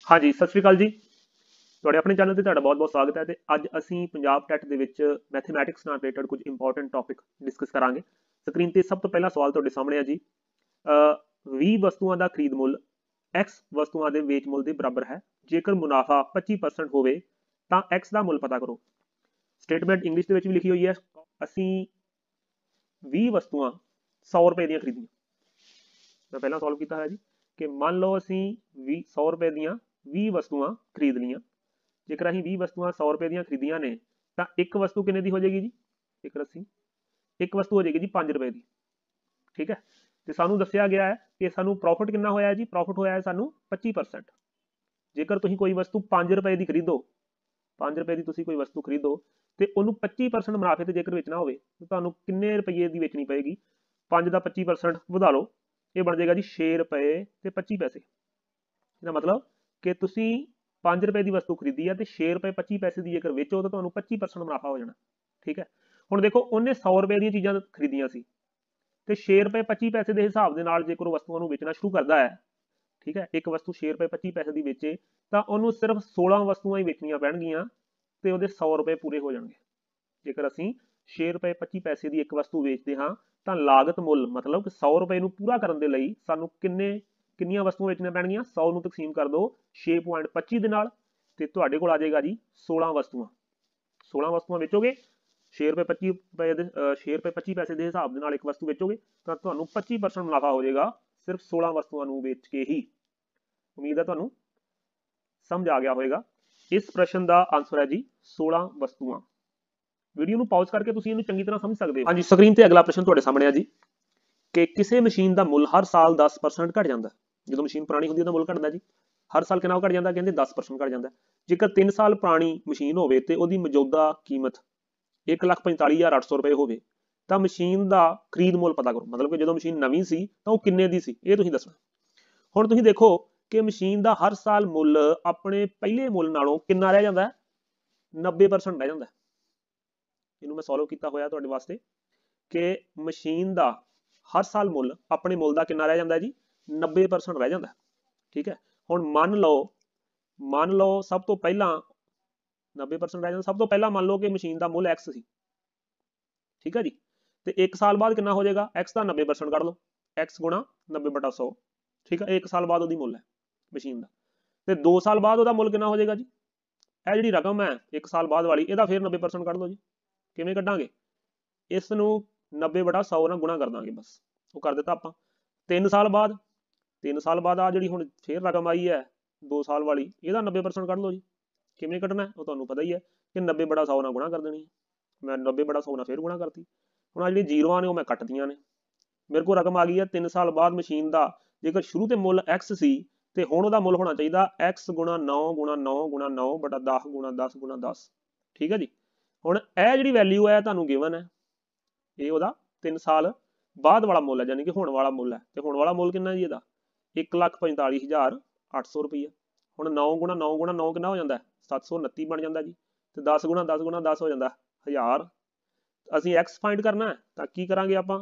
हाँ जी, सत श्री अकाल जी। ਤੁਹਾਡੇ ਆਪਣੇ ਚੈਨਲ ਤੇ ਤੁਹਾਡਾ ਬਹੁਤ-ਬਹੁਤ ਸਵਾਗਤ ਹੈ ਤੇ ਅੱਜ ਅਸੀਂ ਪੰਜਾਬ ਟੈਟ ਦੇ ਵਿੱਚ ਮੈਥਮੈਟਿਕਸ ਨਾਲ ਰਿਲੇਟਡ ਕੁਝ ਇੰਪੋਰਟੈਂਟ ਟੌਪਿਕ ਡਿਸਕਸ ਕਰਾਂਗੇ। ਸਕਰੀਨ ਤੇ ਸਭ ਤੋਂ ਪਹਿਲਾ ਸਵਾਲ ਤੁਹਾਡੇ ਸਾਹਮਣੇ ਹੈ ਜੀ। 20 ਵਸਤੂਆਂ ਦਾ ਖਰੀਦ ਮੁੱਲ x ਵਸਤੂਆਂ ਦੇ ਵੇਚ ਮੁੱਲ ਦੇ ਬਰਾਬਰ ਹੈ। ਜੇਕਰ ਮੁਨਾਫਾ 25% ਹੋਵੇ ਤਾਂ x ਦਾ ਮੁੱਲ ਪਤਾ ਕਰੋ। ਸਟੇਟਮੈਂਟ ਇੰਗਲਿਸ਼ ਦੇ ਵਿੱਚ ਵੀ ਲਿਖੀ ਹੋਈ ਹੈ। ਅਸੀਂ 20 ਵਸਤੂਆਂ 100 ਰੁਪਏ ਦੀਆਂ ਖਰੀਦੀਆਂ। ਮੈਂ ਪਹਿਲਾਂ ਸੋਲਵ ਕੀਤਾ ਹੈ ਜੀ ਕਿ ਮੰਨ ਲਓ ਅਸੀਂ 100 ਰੁਪਏ ਦੀਆਂ 20 ਵਸਤੂਆਂ ਖਰੀਦ ਲੀਆਂ। ਜੇਕਰ ਅਸੀਂ 20 ਵਸਤੂਆਂ 100 ਰੁਪਏ ਦੀਆਂ ਖਰੀਦੀਆਂ ਨੇ ਤਾਂ ਇੱਕ ਵਸਤੂ ਕਿੰਨੇ ਦੀ ਹੋ ਜਾਏਗੀ ਜੀ? ਜੇਕਰ ਅਸੀਂ ਇੱਕ ਵਸਤੂ ਹੋ ਜਾਏਗੀ ਜੀ 5 ਰੁਪਏ ਦੀ। ਠੀਕ ਹੈ, ਤੇ ਸਾਨੂੰ ਦੱਸਿਆ ਗਿਆ ਹੈ ਕਿ ਸਾਨੂੰ ਪ੍ਰੋਫਿਟ ਕਿੰਨਾ ਹੋਇਆ ਜੀ? ਪ੍ਰੋਫਿਟ ਹੋਇਆ ਹੈ ਸਾਨੂੰ 25%। ਜੇਕਰ ਤੁਸੀਂ ਕੋਈ ਵਸਤੂ 5 ਰੁਪਏ ਦੀ ਖਰੀਦੋ, 5 ਰੁਪਏ ਦੀ ਤੁਸੀਂ ਕੋਈ ਵਸਤੂ ਖਰੀਦੋ ਤੇ ਉਹਨੂੰ 25% ਮੁਨਾਫੇ ਤੇ ਜੇਕਰ ਵੇਚਣਾ ਹੋਵੇ ਤਾਂ ਤੁਹਾਨੂੰ ਕਿੰਨੇ ਰੁਪਏ ਦੀ ਵੇਚਣੀ ਪਏਗੀ? 5 ਦਾ 25% ਵਧਾ ਲਓ, ਇਹ ਬਣ ਜਾਏਗਾ ਜੀ 6 ਰੁਪਏ ਤੇ 25 ਪੈਸੇ। ਇਹਦਾ ਮਤਲਬ ਕਿ ਤੁਸੀਂ 5 ਰੁਪਏ ਦੀ ਵਸਤੂ ਖਰੀਦੀ ਹੈ ਤੇ 6 ਰੁਪਏ 25 ਪੈਸੇ ਦੀ ਜੇਕਰ ਵੇਚੋ ਤਾਂ ਤੁਹਾਨੂੰ 25% ਮੁਨਾਫਾ ਹੋ ਜਾਣਾ। ਠੀਕ ਹੈ, ਹੁਣ ਦੇਖੋ ਉਹਨੇ 100 ਰੁਪਏ ਦੀਆਂ ਚੀਜ਼ਾਂ ਖਰੀਦੀਆਂ ਸੀ ਤੇ 6 ਰੁਪਏ 25 ਪੈਸੇ ਦੇ ਹਿਸਾਬ ਦੇ ਨਾਲ ਜੇਕਰ ਉਹ ਵਸਤੂਆਂ ਨੂੰ ਵੇਚਣਾ ਸ਼ੁਰੂ ਕਰਦਾ ਹੈ, ਠੀਕ ਹੈ, ਇੱਕ ਵਸਤੂ 6 ਰੁਪਏ 25 ਪੈਸੇ ਦੀ ਵੇਚੇ ਤਾਂ ਉਹਨੂੰ ਸਿਰਫ 16 ਵਸਤੂਆਂ ਹੀ ਵੇਚਣੀਆਂ ਪੈਣਗੀਆਂ ਤੇ ਉਹਦੇ 100 ਰੁਪਏ ਪੂਰੇ ਹੋ ਜਾਣਗੇ। ਜੇਕਰ ਅਸੀਂ 6 ਰੁਪਏ 25 ਪੈਸੇ ਦੀ ਇੱਕ ਵਸਤੂ ਵੇਚਦੇ ਹਾਂ ਤਾਂ ਲਾਗਤ ਮੁੱਲ ਮਤਲਬ ਕਿ 100 ਰੁਪਏ ਨੂੰ ਪੂਰਾ ਕਰਨ ਦੇ ਲਈ ਸਾਨੂੰ ਕਿੰਨੀਆਂ ਵਸਤੂਆਂ ਵੇਚਣੀਆਂ ਪੈਣਗੀਆਂ? 100 ਨੂੰ ਤਕਸੀਮ ਕਰ ਦਿਓ 6.25 ਦੇ ਨਾਲ ਤੇ ਤੁਹਾਡੇ ਕੋਲ ਆ ਜਾਏਗਾ ਜੀ 16 ਵਸਤੂਆਂ। 16 ਵਸਤੂਆਂ ਵੇਚੋਗੇ 6 ਰੁਪਏ 25 ਰੁਪਏ ਦੇ 6 ਰੁਪਏ 25 ਪੈਸੇ ਦੇ ਹਿਸਾਬ ਦੇ ਨਾਲ ਇੱਕ ਵਸਤੂ ਵੇਚੋਗੇ ਤਾਂ ਤੁਹਾਨੂੰ 25% ਮੁਨਾਫਾ ਹੋ ਜਾਏਗਾ ਸਿਰਫ 16 ਵਸਤੂਆਂ ਨੂੰ ਵੇਚ ਕੇ ਹੀ। ਉਮੀਦ ਹੈ ਤੁਹਾਨੂੰ ਸਮਝ ਆ ਗਿਆ ਹੋਵੇਗਾ। ਇਸ ਪ੍ਰਸ਼ਨ ਦਾ ਆਨਸਰ ਹੈ ਜੀ 16 ਵਸਤੂਆਂ। ਵੀਡੀਓ ਨੂੰ ਪਾਜ਼ ਕਰਕੇ ਤੁਸੀਂ ਇਹਨੂੰ ਚੰਗੀ ਤਰ੍ਹਾਂ ਸਮਝ ਸਕਦੇ ਹੋ। ਹਾਂਜੀ, ਸਕਰੀਨ ਤੇ ਅਗਲਾ ਪ੍ਰਸ਼ਨ ਤੁਹਾਡੇ ਸਾਹਮਣੇ ਆ ਜੀ ਕਿ ਕਿਸੇ ਮਸ਼ੀਨ ਦਾ ਮੁੱਲ ਹਰ ਸਾਲ 10% ਘਟ ਜਾਂਦਾ। ਜਦੋਂ ਮਸ਼ੀਨ ਪੁਰਾਣੀ ਹੁੰਦੀ ਹੈ ਤਾਂ ਮੁੱਲ ਘਟਦਾ ਜੀ। ਹਰ ਸਾਲ ਕਿੰਨਾ ਘਟ ਜਾਂਦਾ? ਕਹਿੰਦੇ 10% ਘਟ ਜਾਂਦਾ। ਜੇਕਰ 3 ਸਾਲ ਪੁਰਾਣੀ ਮਸ਼ੀਨ ਹੋਵੇ ਤੇ ਉਹਦੀ ਮੌਜੂਦਾ ਕੀਮਤ 1,45,800 ਰੁਪਏ ਹੋਵੇ ਤਾਂ ਮਸ਼ੀਨ ਦਾ ਖਰੀਦ ਮੁੱਲ ਪਤਾ ਕਰੋ। ਮਤਲਬ ਕਿ ਜਦੋਂ ਮਸ਼ੀਨ ਨਵੀਂ ਸੀ ਤਾਂ ਉਹ ਕਿੰਨੇ ਦੀ ਸੀ, ਇਹ ਤੁਸੀਂ ਦੱਸਣਾ। ਹੁਣ ਤੁਸੀਂ ਦੇਖੋ ਕਿ ਮਸ਼ੀਨ ਦਾ ਹਰ ਸਾਲ ਮੁੱਲ ਆਪਣੇ ਪਹਿਲੇ ਮੁੱਲ ਨਾਲੋਂ ਕਿੰਨਾ ਰਹਿ ਜਾਂਦਾ? 90% ਰਹਿ ਜਾਂਦਾ। ਇਹਨੂੰ ਮੈਂ ਸੋਲਵ ਕੀਤਾ ਹੋਇਆ ਤੁਹਾਡੇ ਵਾਸਤੇ ਕਿ ਮਸ਼ੀਨ ਦਾ ਹਰ ਸਾਲ ਮੁੱਲ ਆਪਣੇ ਮੁੱਲ ਦਾ ਕਿੰਨਾ ਰਹਿ ਜਾਂਦਾ ਜੀ? 90% ਰਹਿ ਜਾਂਦਾ। ਠੀਕ ਹੈ, ਹੁਣ ਮੰਨ ਲਓ ਸਭ ਤੋਂ ਪਹਿਲਾਂ 90% ਰਹਿ ਜਾਂਦਾ। ਸਭ ਤੋਂ ਪਹਿਲਾਂ ਮੰਨ ਲਓ ਕਿ ਮਸ਼ੀਨ ਦਾ ਮੁੱਲ x ਸੀ। ਠੀਕ ਹੈ ਜੀ, ਤੇ 1 ਸਾਲ ਬਾਅਦ ਕਿੰਨਾ ਹੋ ਜਾਏਗਾ? x ਦਾ 90% ਕੱਢ ਲਓ, x ਗੁਣਾ 90/100। ਠੀਕ ਹੈ, 1 ਸਾਲ ਬਾਅਦ ਉਹਦੀ ਮੁੱਲ ਹੈ ਮਸ਼ੀਨ ਦਾ। ਤੇ 2 ਸਾਲ ਬਾਅਦ ਉਹਦਾ ਮੁੱਲ ਕਿੰਨਾ ਹੋ ਜਾਏਗਾ ਜੀ? ਇਹ ਜਿਹੜੀ ਰਕਮ ਹੈ 1 ਸਾਲ ਬਾਅਦ ਵਾਲੀ, ਇਹਦਾ ਫਿਰ 90% ਕੱਢ ਲਓ ਜੀ। ਕਿਵੇਂ ਕੱਢਾਂਗੇ? ਇਸ ਨੂੰ 90/100 ਨਾਲ ਗੁਣਾ ਕਰ ਦਾਂਗੇ, ਬਸ ਉਹ ਕਰ ਦਿੱਤਾ ਆਪਾਂ। 3 ਸਾਲ ਬਾਅਦ ਆ ਜਿਹੜੀ ਹੁਣ ਫੇਰ ਰਕਮ ਆਈ ਹੈ 2 ਸਾਲ ਵਾਲੀ, ਇਹਦਾ 90% ਕੱਢ ਲਓ ਜੀ। ਕਿਵੇਂ ਕੱਢਣਾ ਉਹ ਤੁਹਾਨੂੰ ਪਤਾ ਹੀ ਹੈ ਕਿ 90/100 ਨਾਲ ਗੁਣਾ ਕਰ ਦੇਣੀ। ਮੈਂ 90/100 ਨਾਲ ਫੇਰ ਗੁਣਾ ਕਰਤੀ। ਹੁਣ ਆ ਜਿਹੜੀ ਜ਼ੀਰੋਆਂ ਨੇ ਉਹ ਮੈਂ ਕੱਟਦੀਆਂ ਨੇ। ਮੇਰੇ ਕੋਲ ਰਕਮ ਆ ਗਈ ਹੈ 3 ਸਾਲ ਬਾਅਦ ਮਸ਼ੀਨ ਦਾ ਜੇਕਰ ਸ਼ੁਰੂ ਤੇ ਮੁੱਲ x ਸੀ ਤੇ ਹੁਣ ਉਹਦਾ ਮੁੱਲ ਹੋਣਾ ਚਾਹੀਦਾ x ਗੁਣਾ 9 ਗੁਣਾ 9 ਗੁਣਾ 9 ਬਟਾ 10 ਗੁਣਾ 10 ਗੁਣਾ 10। ਠੀਕ ਹੈ ਜੀ, ਹੁਣ ਇਹ ਜਿਹੜੀ ਵੈਲਿਊ ਹੈ ਤੁਹਾਨੂੰ ਗਿਵਨ ਹੈ, ਇਹ ਉਹਦਾ 3 ਸਾਲ ਬਾਅਦ ਵਾਲਾ ਮੁੱਲ ਹੈ, ਯਾਨੀ ਕਿ ਹੁਣ ਵਾਲਾ ਮੁੱਲ ਹੈ। ਤੇ ਹੁਣ ਵਾਲਾ ਮੁੱਲ ਕਿੰਨਾ ਜੀ ਇਹਦਾ? 1,45,800 ਰੁਪਈਆ। ਹੁਣ 9 ਗੁਣਾ 9 ਗੁਣਾ 9 ਕਿੰਨਾ ਹੋ ਜਾਂਦਾ? 729 ਬਣ ਜਾਂਦਾ ਜੀ। ਤੇ 10 ਗੁਣਾ 10 ਗੁਣਾ 10 ਹੋ ਜਾਂਦਾ 1000। ਅਸੀਂ x ਫਾਈਂਡ ਕਰਨਾ ਤਾਂ ਕੀ ਕਰਾਂਗੇ ਆਪਾਂ?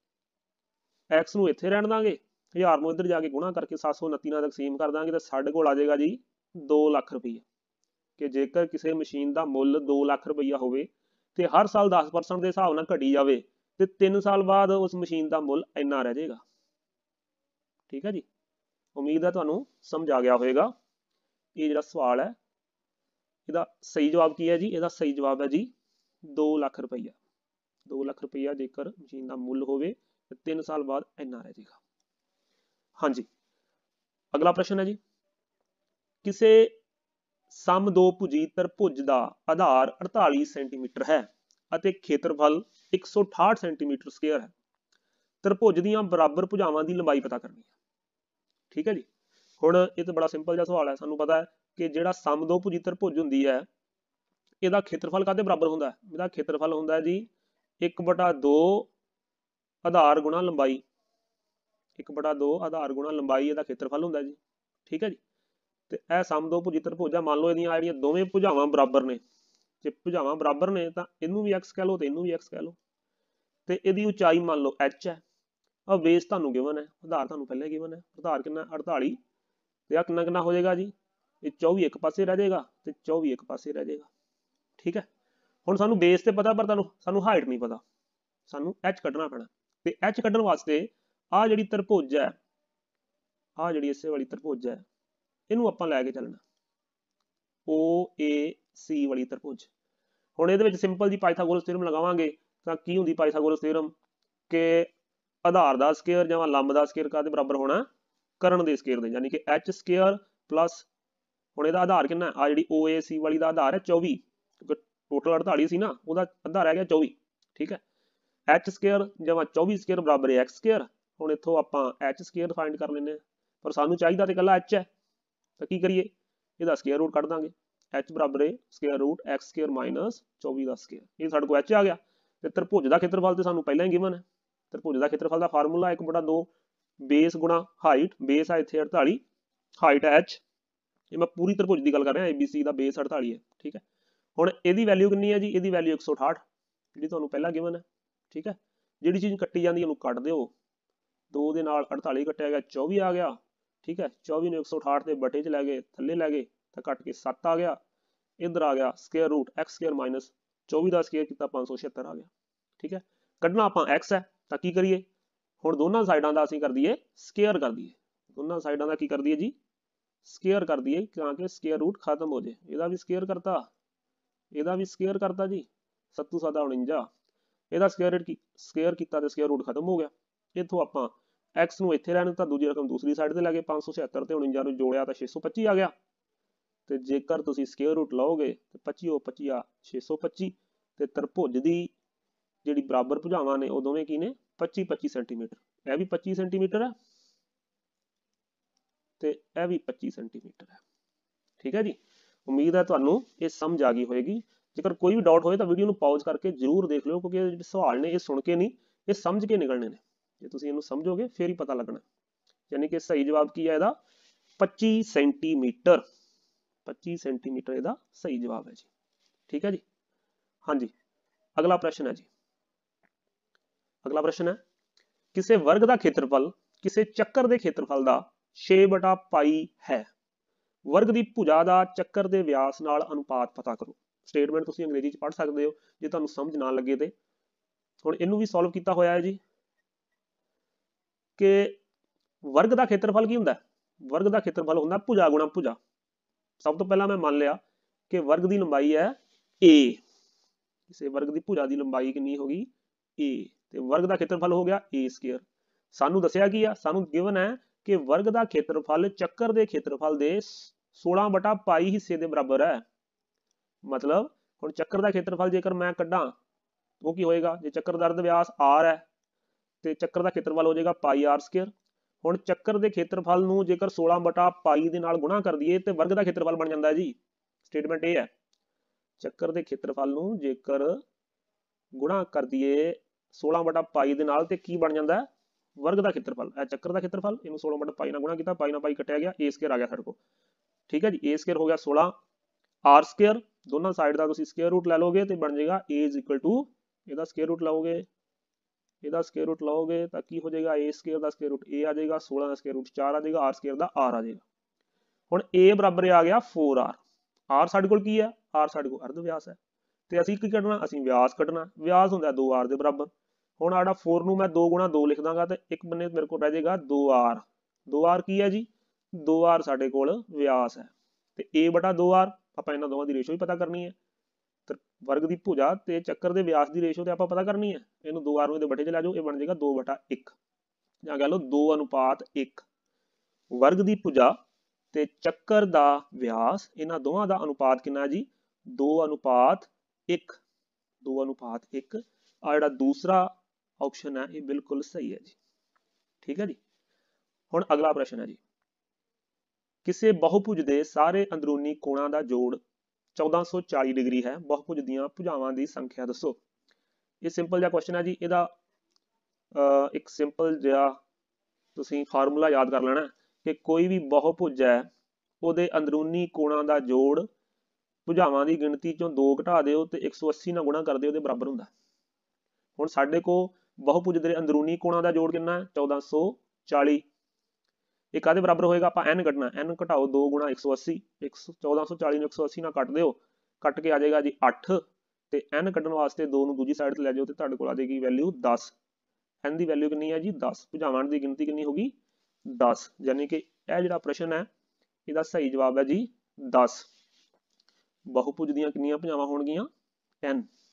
x ਨੂੰ ਇੱਥੇ ਰਹਿਣ ਦਾਂਗੇ, 1000 ਨੂੰ ਇੱਧਰ ਜਾ ਕੇ ਗੁਣਾ ਕਰਕੇ 729 ਨਾਲ ਤਕਸੀਮ ਕਰ ਦਾਂਗੇ ਤਾਂ ਸਾਡੇ ਕੋਲ ਆ ਜਾਏਗਾ ਜੀ 2 ਲੱਖ ਰੁਪਈਆ। ਕਿ ਜੇਕਰ ਕਿਸੇ ਮਸ਼ੀਨ ਦਾ ਮੁੱਲ 2 ਲੱਖ ਰੁਪਈਆ ਹੋਵੇ ਤੇ ਹਰ ਸਾਲ 10% ਦੇ ਹਿਸਾਬ ਨਾਲ ਘਟੀ ਜਾਵੇ ਤੇ 3 ਸਾਲ ਬਾਅਦ ਉਸ ਮਸ਼ੀਨ ਦਾ ਮੁੱਲ ਇੰਨਾ ਰਹਿ ਜਾਏਗਾ। ਠੀਕ ਹੈ ਜੀ, ਉਮੀਦ ਹੈ ਤੁਹਾਨੂੰ ਸਮਝ ਆ ਗਿਆ ਹੋਵੇਗਾ। ਇਹ ਜਿਹੜਾ ਸਵਾਲ ਹੈ ਇਹਦਾ ਸਹੀ ਜਵਾਬ ਕੀ ਹੈ ਜੀ? ਇਹਦਾ ਸਹੀ ਜਵਾਬ ਹੈ ਜੀ 2 ਲੱਖ ਰੁਪਈਆ। 2 ਲੱਖ ਰੁਪਈਆ ਜੇਕਰ ਮਸ਼ੀਨ ਦਾ ਮੁੱਲ ਹੋਵੇ ਤੇ 3 ਸਾਲ ਬਾਅਦ ਇੰਨਾ ਰਹਿ ਜਾਏਗਾ। ਹਾਂਜੀ, ਅਗਲਾ ਪ੍ਰਸ਼ਨ ਹੈ ਜੀ, ਕਿਸੇ ਸਮ ਦੋ ਭੁਜੀ ਤ੍ਰਿਭੁਜ ਦਾ ਆਧਾਰ 48 ਸੈਂਟੀਮੀਟਰ ਹੈ ਅਤੇ ਖੇਤਰਫਲ 168 ਸੈਂਟੀਮੀਟਰ ਸਕੁਅਰ ਹੈ। ਤ੍ਰਿਭੁਜ ਦੀਆਂ ਬਰਾਬਰ ਭੁਜਾਵਾਂ ਦੀ ਲੰਬਾਈ ਪਤਾ ਕਰਨੀ ਹੈ। ਠੀਕ ਹੈ ਜੀ, ਹੁਣ ਇਹ ਤਾਂ ਬੜਾ ਸਿੰਪਲ ਜਿਹਾ ਸਵਾਲ ਹੈ। ਸਾਨੂੰ ਪਤਾ ਹੈ ਕਿ ਜਿਹੜਾ ਸਮ ਦੋ ਭੁਜੀ ਤ੍ਰਿਭੁਜ ਹੁੰਦੀ ਹੈ ਇਹਦਾ ਖੇਤਰਫਲ ਕਾਹਦੇ ਬਰਾਬਰ ਹੁੰਦਾ? ਇਹਦਾ ਖੇਤਰਫਲ ਹੁੰਦਾ ਜੀ 1/2 ਆਧਾਰ ਗੁਣਾ ਲੰਬਾਈ। 1/2 ਆਧਾਰ ਗੁਣਾ ਲੰਬਾਈ ਇਹਦਾ ਖੇਤਰਫਲ ਹੁੰਦਾ ਜੀ। ਠੀਕ ਹੈ ਜੀ, ਤੇ ਇਹ ਸਮ ਦੋ ਭੁਜੀ ਤ੍ਰਿਭੁਜ ਆ। ਮੰਨ ਲਓ ਇਹਦੀਆਂ ਜਿਹੜੀਆਂ ਦੋਵੇਂ ਭੁਜਾਵਾਂ ਬਰਾਬਰ ਨੇ, ਜੇ ਭੁਜਾਵਾਂ ਬਰਾਬਰ ਨੇ ਤਾਂ ਇਹਨੂੰ ਵੀ x ਕਹਿ ਲਓ ਤੇ ਇਹਨੂੰ ਵੀ x ਕਹਿ ਲਓ। ਤੇ ਇਹਦੀ ਉਚਾਈ ਮੰਨ ਲਓ h ਹੈ। ਆ ਬੇਸ ਤੁਹਾਨੂੰ ਗਿਵਨ ਹੈ, ਆਧਾਰ ਤੁਹਾਨੂੰ ਪਹਿਲਾਂ ਗਿਵਨ ਹੈ। ਆਧਾਰ ਕਿੰਨਾ? 48 ਤੇ ਆ ਕਿੰਨਾ ਕਿੰਨਾ ਹੋ ਜਾਏਗਾ ਜੀ ਇਹ 24 ਇੱਕ ਪਾਸੇ ਰਹਿ ਜਾਏਗਾ ਤੇ 24 ਇੱਕ ਪਾਸੇ ਰਹਿ ਜਾਏਗਾ। ठीक है, ਹੁਣ ਸਾਨੂੰ ਬੇਸ ਤੇ ਪਤਾ, ਪਰ ਸਾਨੂੰ ਹਾਈਟ ਨਹੀਂ ਪਤਾ, ਸਾਨੂੰ h ਕੱਢਣਾ ਪੈਣਾ। ਤੇ h ਕੱਢਣ ਵਾਸਤੇ ਆ ਜਿਹੜੀ ਤਰਭੁਜ ਹੈ, ਆ ਜਿਹੜੀ ਇਸੇ ਵਾਲੀ ਤਰਭੁਜ ਹੈ, ਇਹਨੂੰ ਆਪਾਂ ਲੈ ਕੇ ਚੱਲਣਾ OAC ਵਾਲੀ ਤਰਭੁਜ। ਹੁਣ ਇਹਦੇ ਵਿੱਚ ਸਿੰਪਲ ਜੀ ਪਾਈਥਾਗੋਰਸ ਥਿਊਰਮ ਲਗਾਵਾਂਗੇ ਤਾਂ ਕੀ ਹੁੰਦੀ ਪਾਈਥਾਗੋਰਸ ਥਿਊਰਮ ਕਿ ਆਧਾਰ ਦਾ ਸਕੁਅਰ ਜਾਂ ਲੰਬ ਦਾ ਸਕੁਅਰ ਕਾਹਦੇ ਬਰਾਬਰ ਹੋਣਾ, ਕਰਨ ਦੇ ਸਕੁਅਰ ਦੇ, ਯਾਨੀ ਕਿ h ਸਕੁਅਰ ਪਲੱਸ, ਹੁਣ ਇਹਦਾ ਆਧਾਰ ਕਿੰਨਾ, ਆ ਜਿਹੜੀ OAC ਵਾਲੀ ਦਾ ਆਧਾਰ ਹੈ 24, ਟੋਟਲ 48 ਸੀ ਨਾ, ਉਹਦਾ ਅੱਧਾ ਰਹਿ ਗਿਆ 24। ਠੀਕ ਹੈ, h ਸਕੁਅਰ ਜਮਾ 24 ਸਕੁਅਰ ਬਰਾਬਰ ਹੈ x ਸਕੁਅਰ। ਹੁਣ ਇੱਥੋਂ ਆਪਾਂ h ਸਕੁਅਰ ਫਾਈਂਡ ਕਰ ਲੈਂਦੇ ਹਾਂ, ਪਰ ਸਾਨੂੰ ਚਾਹੀਦਾ ਤੇ ਇਕੱਲਾ h ਹੈ, ਤਾਂ ਕੀ ਕਰੀਏ, ਇਹਦਾ ਸਕੁਅਰ ਰੂਟ ਕੱਢ ਦਾਂਗੇ। h ਬਰਾਬਰ ਹੈ square root x square minus 24 ਦਾ ਸਕੁਅਰ, ਇਹ ਸਾਡੇ ਕੋਲ h ਆ ਗਿਆ। ਤੇ ਤਰਭੁਜ ਦਾ ਖੇਤਰਫਲ ਤੇ ਸਾਨੂੰ ਪਹਿਲਾਂ ਹੀ ਗਿਵਨ ਹੈ। ਤਰਭੁਜ ਦਾ ਖੇਤਰਫਲ ਦਾ ਫਾਰਮੂਲਾ 1/2 ਬੇਸ ਗੁਣਾ ਹਾਈਟ, ਬੇਸ ਆ ਇੱਥੇ 48, ਹਾਈਟ ਹੈ h, ਇਹ ਮੈਂ ਪੂਰੀ ਤਰਭੁਜ ਦੀ ਗੱਲ ਕਰ ਰਿਹਾ, ABC ਦਾ ਬੇਸ 48 ਹੈ। ਠੀਕ ਹੈ, ਹੁਣ ਇਹਦੀ ਵੈਲਿਊ ਕਿੰਨੀ ਹੈ ਜੀ, ਇਹਦੀ ਵੈਲਿਊ 168, ਜਿਹੜੀ ਤੁਹਾਨੂੰ ਪਹਿਲਾਂ ਗਿਵਨ ਹੈ। ਠੀਕ ਹੈ, ਜਿਹੜੀ ਚੀਜ਼ ਕੱਟੀ ਜਾਂਦੀ ਉਹਨੂੰ ਕੱਟ ਦਿਓ, 2 ਦੇ ਨਾਲ 48 ਕੱਟਿਆ ਗਿਆ 24 ਆ ਗਿਆ। ਠੀਕ ਹੈ, 24 ਨੂੰ 168 ਦੇ ਬਟੇ 'ਚ ਲੈ ਗਏ, ਥੱਲੇ ਲੈ ਗਏ ਤਾਂ ਕੱਟ ਕੇ 7 ਆ ਗਿਆ। ਇੱਧਰ ਆ ਗਿਆ square root x square minus 24 ਦਾ ਸਕੁਅਰ ਕੀਤਾ 576 ਆ ਗਿਆ। ਠੀਕ ਹੈ, ਕੱਢਣਾ ਆਪਾਂ x ਹੈ, ਤਾਂ ਕੀ ਕਰੀਏ, ਹੁਣ ਦੋਨਾਂ ਸਾਈਡਾਂ ਦਾ ਅਸੀਂ ਕਰ ਦਈਏ ਸਕੁਅਰ ਕਰ ਦਈਏ, ਦੋਨਾਂ ਸਾਈਡਾਂ ਦਾ ਕੀ ਕਰ ਦਈਏ ਜੀ, ਸਕੁਅਰ ਕਰ ਦਈਏ, ਤਾਂ ਕਿ ਸਕੁਅਰ ਰੂਟ ਖਤਮ ਹੋ ਜਾਏ। ਇਹਦਾ ਵੀ ਸਕੁਅਰ ਕਰਤਾ, ਇਹਦਾ ਵੀ ਸਕੁਅਰ ਕਰਤਾ ਜੀ, 7 7 49, ਇਹਦਾ ਸਕੁਅਰ ਕੀਤਾ ਤੇ ਸਕੁਅਰ ਰੂਟ ਖਤਮ ਹੋ ਗਿਆ। ਇੱਥੋਂ ਆਪਾਂ x ਨੂੰ ਇੱਥੇ ਰਹਿਣ ਦਿੱਤਾ, ਦੂਜੀ ਰਕਮ ਦੂਸਰੀ ਸਾਈਡ ਤੇ ਲੈ ਗਏ, 576 ਤੇ 49 ਨੂੰ ਜੋੜਿਆ ਤਾਂ 625 ਆ ਗਿਆ। ਤੇ ਜੇਕਰ ਤੁਸੀਂ ਸਕੁਅਰ ਰੂਟ ਲਓਗੇ ਤੇ 25 ਉਹ 25 ਆ 625, ਤੇ ਤਰਭੁਜ ਦੀ ਜਿਹੜੀ ਬਰਾਬਰ ਭੁਜਾਵਾਂ ਨੇ ਉਹ ਦੋਵੇਂ ਕੀ ਨੇ, 25 25 ਸੈਂਟੀਮੀਟਰ, ਇਹ ਵੀ 25 ਸੈਂਟੀਮੀਟਰ ਹੈ ਤੇ ਇਹ ਵੀ 25 ਸੈਂਟੀਮੀਟਰ ਹੈ। ਠੀਕ ਹੈ ਜੀ, ਉਮੀਦ ਹੈ ਤੁਹਾਨੂੰ ਇਹ ਸਮਝ ਆ ਗਈ ਹੋਏਗੀ। ਜੇਕਰ ਕੋਈ ਵੀ ਡਾਊਟ ਹੋਏ ਤਾਂ ਵੀਡੀਓ ਨੂੰ ਪਾਜ਼ ਕਰਕੇ ਜ਼ਰੂਰ ਦੇਖ ਲਿਓ, ਕਿਉਂਕਿ ਜਿਹੜੇ ਸਵਾਲ ਨੇ ਇਹ ਸੁਣ ਕੇ ਨਹੀਂ, ਇਹ ਸਮਝ ਕੇ ਨਿਕਲਣੇ ਨੇ। ਜੇ ਤੁਸੀਂ ਇਹਨੂੰ ਸਮਝੋਗੇ ਫਿਰ ਹੀ ਪਤਾ ਲੱਗਣਾ। ਯਾਨੀ ਕਿ ਸਹੀ ਜਵਾਬ ਕੀ ਹੈ ਇਹਦਾ, 25 ਸੈਂਟੀਮੀਟਰ, 25 ਸੈਂਟੀਮੀਟਰ ਇਹਦਾ ਸਹੀ ਜਵਾਬ ਹੈ ਜੀ। ਠੀਕ ਹੈ ਜੀ, ਹਾਂਜੀ, ਅਗਲਾ ਪ੍ਰਸ਼ਨ ਹੈ ਜੀ, ਅਗਲਾ ਪ੍ਰਸ਼ਨ ਹੈ, ਕਿਸੇ ਵਰਗ ਦਾ ਖੇਤਰਫਲ ਕਿਸੇ ਚੱਕਰ ਦੇ ਖੇਤਰਫਲ ਦਾ 6/π ਹੈ, ਵਰਗ ਦੀ ਭੁਜਾ ਦਾ ਚੱਕਰ ਦੇ ਵਿਆਸ ਨਾਲ ਅਨੁਪਾਤ ਪਤਾ ਕਰੋ। ਸਟੇਟਮੈਂਟ ਤੁਸੀਂ ਅੰਗਰੇਜ਼ੀ 'ਚ ਪੜ੍ਹ ਸਕਦੇ ਹੋ ਜੇ ਤੁਹਾਨੂੰ ਸਮਝ ਨਾ ਲੱਗੇ ਤੇ। ਹੁਣ ਇਹਨੂੰ ਵੀ ਸੋਲਵ ਕੀਤਾ ਹੋਇਆ ਹੈ ਜੀ, ਕਿ ਵਰਗ ਦਾ ਖੇਤਰਫਲ ਕੀ ਹੁੰਦਾ, ਵਰਗ ਦਾ ਖੇਤਰਫਲ ਹੁੰਦਾ ਭੁਜਾ ਗੁਣਾ ਭੁਜਾ। ਸਭ ਤੋਂ ਪਹਿਲਾਂ ਮੈਂ ਮੰਨ ਲਿਆ ਕਿ ਵਰਗ ਦੀ ਲੰਬਾਈ ਹੈ a, ਕਿਸੇ ਵਰਗ ਦੀ ਭੁਜਾ ਦੀ ਲੰਬਾਈ ਕਿੰਨੀ ਹੋ ਗਈ a, ਤੇ ਵਰਗ ਦਾ ਖੇਤਰਫਲ ਹੋ ਗਿਆ a ਸਕੁਅਰ। ਸਾਨੂੰ ਦੱਸਿਆ ਕੀ ਆ, ਸਾਨੂੰ ਗਿਵਨ ਹੈ ਕਿ ਵਰਗ ਦਾ ਖੇਤਰਫਲ ਚੱਕਰ ਦੇ ਖੇਤਰਫਲ ਦੇ 16/π ਹਿੱਸੇ ਦੇ ਬਰਾਬਰ ਹੈ। ਮਤਲਬ ਹੁਣ ਚੱਕਰ ਦਾ ਖੇਤਰਫਲ ਜੇਕਰ ਮੈਂ ਕੱਢਾਂ ਉਹ ਕੀ ਹੋਏਗਾ, ਜੇ ਚੱਕਰ ਦਾ ਅਰਧ ਵਿਆਸ r ਹੈ ਤੇ ਚੱਕਰ ਦਾ ਖੇਤਰਫਲ ਹੋ ਜਾਏਗਾ πr ਸਕੁਅਰ। ਹੁਣ ਚੱਕਰ ਦੇ ਖੇਤਰਫਲ ਨੂੰ ਜੇਕਰ 16/π ਦੇ ਨਾਲ ਗੁਣਾ ਕਰ ਦਈਏ ਤੇ ਵਰਗ ਦਾ ਖੇਤਰਫਲ ਬਣ ਜਾਂਦਾ ਜੀ। ਸਟੇਟਮੈਂਟ ਇਹ ਹੈ, ਚੱਕਰ ਦੇ ਖੇਤਰਫਲ ਨੂੰ ਜੇਕਰ ਗੁਣਾ ਕਰ ਦਈਏ 16/π ਦੇ ਨਾਲ ਤੇ ਕੀ ਬਣ ਜਾਂਦਾ, ਵਰਗ ਦਾ ਖੇਤਰਫਲ। ਇਹ ਚੱਕਰ ਦਾ ਖੇਤਰਫਲ, ਇਹਨੂੰ 16/π ਨਾਲ ਗੁਣਾ ਕੀਤਾ, ਪਾਈ ਨਾਲ ਪਾਈ ਕੱਟਿਆ ਗਿਆ, a ਸਕੁਅਰ ਆ ਗਿਆ ਸਾਡੇ ਕੋਲ। ਠੀਕ ਹੈ ਜੀ, a ਸਕੁਅਰ ਹੋ ਗਿਆ 16, r ਸਕੁਅਰ ਦੋਨਾਂ ਸਾਈਡ ਦਾ ਤੁਸੀਂ ਸਕੁਅਰ ਰੂਟ ਲੈ ਲਓਗੇ ਤੇ ਬਣ ਜਾਏਗਾ a ਇਜ਼ ਇਕੁਅਲ ਟੂ, ਇਹਦਾ ਸਕੁਅਰ ਰੂਟ ਲਓਗੇ, ਇਹਦਾ ਸਕੁਅਰ ਰੂਟ ਲਓਗੇ ਤਾਂ ਕੀ ਹੋ ਜਾਏਗਾ, a ਸਕੁਅਰ ਦਾ ਸਕੁਅਰ ਰੂਟ a ਆ ਜਾਏਗਾ, 16 ਦਾ ਸਕੁਅਰ ਰੂਟ 4 ਆ ਜਾਏਗਾ, r ਸਕੁਅਰ ਦਾ r ਆ ਜਾਏਗਾ। ਹੁਣ a ਬਰਾਬਰ ਆ ਗਿਆ 4r, r ਸਾਡੇ ਕੋਲ ਕੀ ਹੈ, r ਸਾਡੇ ਕੋਲ ਅਰਧ ਵਿਆਸ ਹੈ, ਤੇ ਅਸੀਂ ਕੀ ਕੱਢਣਾ, ਅਸੀਂ ਵਿਆਸ ਕੱਢਣਾ, ਵਿਆਸ ਹੁੰਦਾ 2r ਦੇ ਬਰਾਬਰ। ਹੁਣ ਆੜਾ 4 ਨੂੰ ਮੈਂ 2 ਗੁਣਾ 2 ਲਿਖ ਦਾਂਗਾ ਤੇ ਇੱਕ ਬੰਨੇ ਮੇਰੇ ਕੋਲ ਰਹਿ ਜਾਏਗਾ 2r, 2r ਕੀ ਹੈ ਜੀ, 2r ਸਾਡੇ ਕੋਲ ਵਿਆਸ ਹੈ, ਤੇ a/2r ਆਪਾਂ ਇਹਨਾਂ ਦੋਵਾਂ ਦੀ ਰੇਸ਼ੋ ਵੀ ਪਤਾ ਕਰਨੀ ਹੈ। ਵਰਗ ਦੀ ਭੁਜਾ ਤੇ ਚੱਕਰ ਦੇ ਵਿਆਸ ਦੀ ਰੇਸ਼ੋ ਤੇ ਆਪਾਂ ਪਤਾ ਕਰਨੀ ਹੈ, ਇਹਨੂੰ 2r ਨੂੰ ਇਹਦੇ ਬਟੇ 'ਚ ਲੈ ਜਾਓ, ਇਹ ਬਣ ਜਾਏਗਾ 2/1, ਜਾਂ ਕਹਿ ਲਓ 2:1। ਵਰਗ ਦੀ ਭੁਜਾ ਤੇ ਚੱਕਰ ਦਾ ਵਿਆਸ, ਇਹਨਾਂ ਦੋਵਾਂ ਦਾ ਅਨੁਪਾਤ ਕਿੰਨਾ ਜੀ, 2:1, 2:1। ਆ ਜਿਹੜਾ ਦੂਸਰਾ ਆਪਸ਼ਨ ਹੈ ਇਹ ਬਿਲਕੁਲ ਸਹੀ ਹੈ ਜੀ। ਠੀਕ ਹੈ ਜੀ, ਹੁਣ ਅਗਲਾ ਪ੍ਰਸ਼ਨ ਹੈ ਜੀ, ਕਿਸੇ ਬਹੁਭੁਜ ਦੇ ਸਾਰੇ ਅੰਦਰੂਨੀ ਕੋਣਾਂ ਦਾ ਜੋੜ 1440 ਡਿਗਰੀ ਹੈ, ਬਹੁਭੁਜ ਦੀਆਂ ਭੁਜਾਵਾਂ ਦੀ ਸੰਖਿਆ ਦੱਸੋ। ਇਹ ਸਿੰਪਲ ਜਿਹਾ ਕੁਐਸਚਨ ਹੈ ਜੀ। ਇਹਦਾ ਇੱਕ ਸਿੰਪਲ ਜਿਹਾ ਤੁਸੀਂ ਫਾਰਮੂਲਾ ਯਾਦ ਕਰ ਲੈਣਾ ਕਿ ਕੋਈ ਵੀ ਬਹੁਭੁਜ ਹੈ ਉਹਦੇ ਅੰਦਰੂਨੀ ਕੋਣਾਂ ਦਾ ਜੋੜ ਭੁਜਾਵਾਂ ਦੀ ਗਿਣਤੀ ਚੋਂ 2 ਘਟਾ ਦਿਓ ਤੇ 180 ਨਾਲ ਗੁਣਾ ਕਰਦੇ ਉਹਦੇ ਬਰਾਬਰ ਹੁੰਦਾ। ਹੁਣ ਸਾਡੇ ਕੋਲ ਬਹੁਭੁਜ ਦੇ ਅੰਦਰੂਨੀ ਕੋਣਾਂ ਦਾ ਜੋੜ ਕਿੰਨਾ ਹੈ, 1440, ਇਹ ਕਾਹਦੇ ਬਰਾਬਰ ਹੋਏਗਾ, ਆਪਾਂ n ਕੱਢਣਾ, n ਘਟਾਓ 2 ਗੁਣਾ 180, 1440 ਨੂੰ 180 ਨਾਲ ਕੱਟ ਦਿਓ, ਕੱਟ ਕੇ ਆ ਜਾਏਗਾ ਜੀ 8, ਤੇ n ਕੱਢਣ ਵਾਸਤੇ 2 ਨੂੰ ਦੂਜੀ ਸਾਈਡ ਤੇ ਲੈ ਜਾਓ ਤੇ ਤੁਹਾਡੇ ਕੋਲ ਆ ਜਾਏਗੀ ਵੈਲਿਊ 10। n ਦੀ ਵੈਲਿਊ ਕਿੰਨੀ ਹੈ ਜੀ 10, ਭੁਜਾਵਾਂ ਦੀ ਗਿਣਤੀ ਕਿੰਨੀ ਹੋਗੀ 10, ਯਾਨੀ ਕਿ ਇਹ ਜਿਹੜਾ ਪ੍ਰਸ਼ਨ ਹੈ ਇਹਦਾ ਸਹੀ ਜਵਾਬ ਹੈ ਜੀ 10। ਬਹੁਭੁਜ ਦੀਆਂ ਕਿੰਨੀਆਂ ਭੁਜਾਵਾਂ ਹੋਣਗੀਆਂ 10।